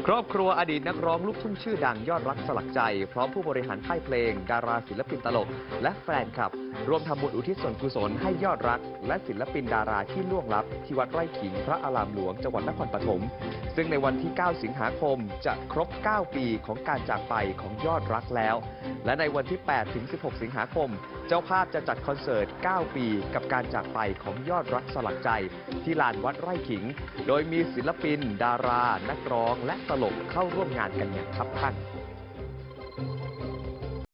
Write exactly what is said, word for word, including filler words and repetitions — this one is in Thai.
ครอบครัวอดีตนักร้องลูกทุ่งชื่อดังยอดรักสลักใจพร้อมผู้บริหารค่ายเพลงดาราศิลปินตลกและแฟนคลับรวมทำบุญอุทิศส่วนกุศลให้ยอดรักและศิลปินดาราที่ล่วงลับที่วัดไร่ขิงพระอารามหลวงจังหวัดนครปฐมซึ่งในวันที่เก้าสิงหาคมจะครบเก้าปีของการจากไปของยอดรักแล้วและในวันที่แปดถึงสิบหกสิงหาคมเจ้าภาพจะจัดคอนเสิร์ตเก้าปีกับการจากไปของยอดรักสลักใจที่ลานวัดไร่ขิงโดยมีศิลปินดารานักร้องและตลกเข้าร่วมงานกันอย่างคับคั่ง